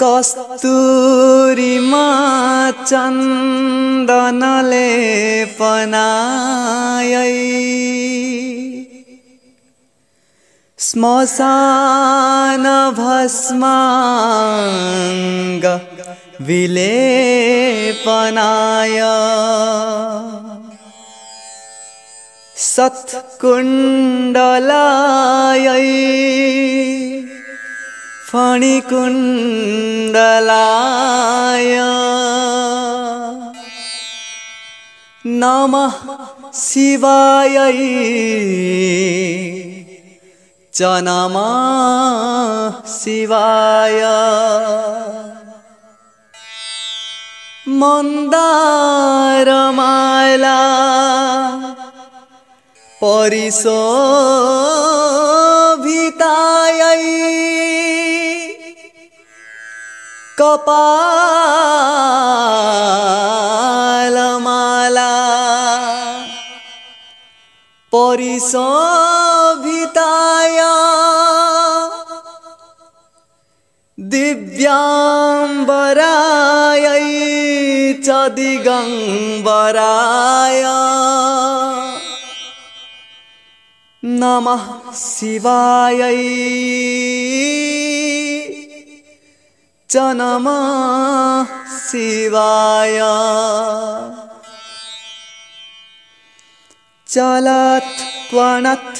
कस्तुरीमा चन्दनले पनायै श्मशान भस्माङ्ग विलेपनाय सत्कुण्डलायै फणिकुण्डलाय नमः शिवायै च नमः शिवाय मन्दारमाला परिशोभितायै कपालमाला परिशोभिताय दिव्याम्बरायै च दिगम्बराय नमः शिवायै च नमः शिवाय चलत् क्वणत्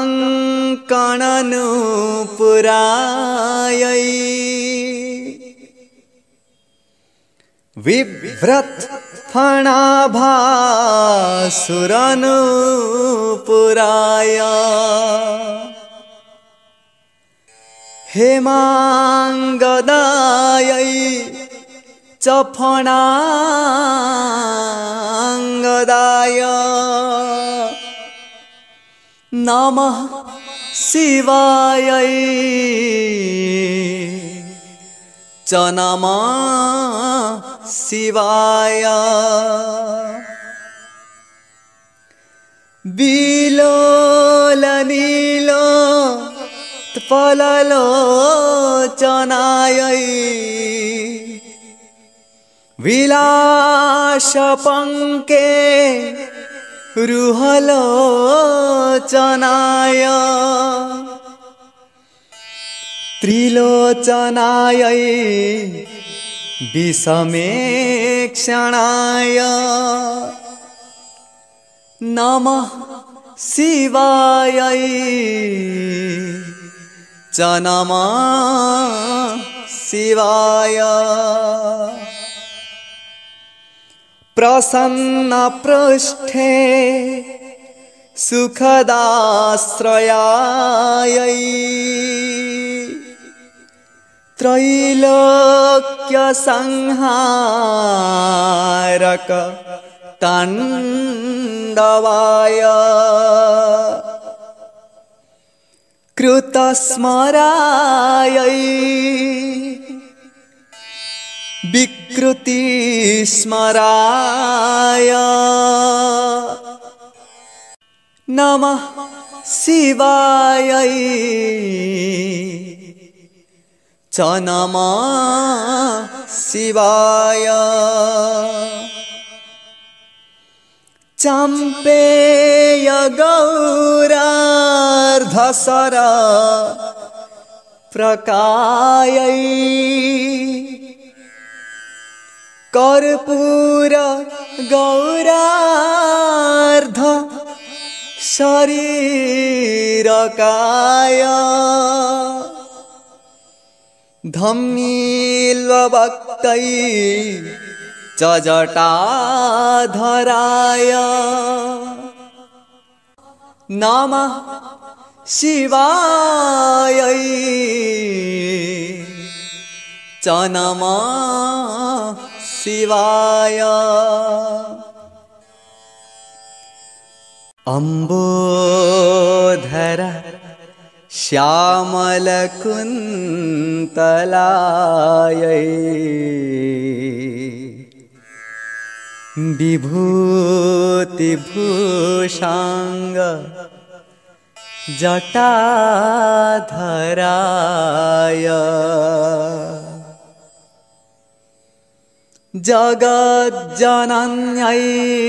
कङ्कणनुपुरायै बिभ्रत् फणाभासुरनुपुराय हेमाङ्गदायै च फणाङ्गदाय नमः शिवायै च नमः शिवाय विलोलनीलो त्पललोचनायै विलासपङ्के रुहलोचनाय त्रिलोचनायै विषमेक्षणाय नमः शिवायै च नमः शिवाय प्रसन्नपृष्ठे सुखदाश्रयायै त्रैलोक्यसंहारक ताण्डवाय कृतस्मरायै विकृतिस्मराय नमः शिवायै च नमः शिवाय चम्पेय गौरार्धसर प्रकायै कर्पूर गौरार्ध शरीरकाय धम्मील्वक्तै च जटाधराय नमः शिवायै च नमः शिवाय अम्बोधर श्यामलकुन्तलायै विभूतिभूषाङ्ग जटाधराय जगज्जनन्यै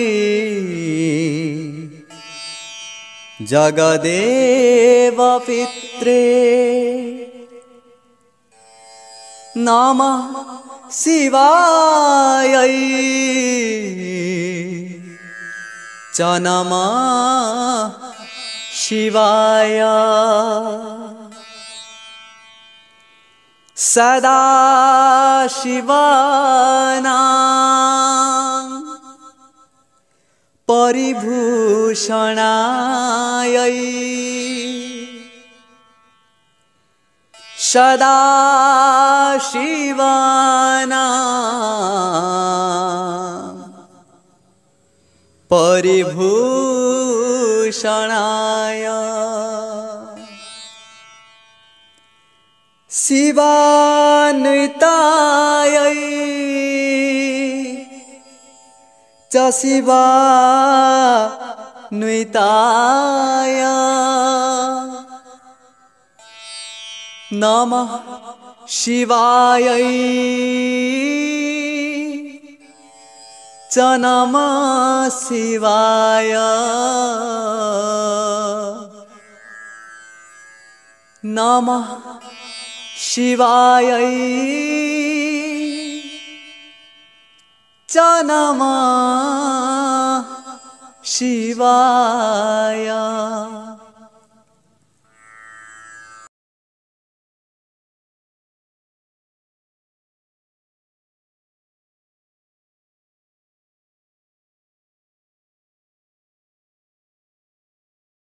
जगदेव पित्रे नमः शिवायै च नमः शिवाय सदा शिवानां परिभूषणायै सदा शिवानां परिभूषणाय शिवान्वितायै च शिवान्विताय नमः शिवायै च नमः शिवाय नमः शिवायै च नमः शिवाय।